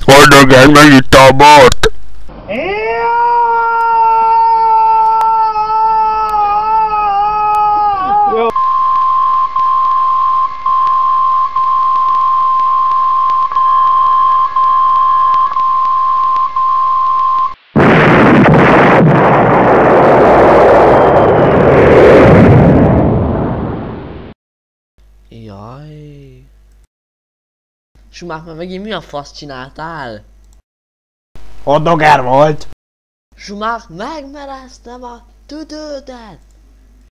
Oldogán megitta a bort! Jaj. Schumacher, megint mi a fasz csináltál? Hotdogger volt! Schumacher, megmereztem a tüdődet!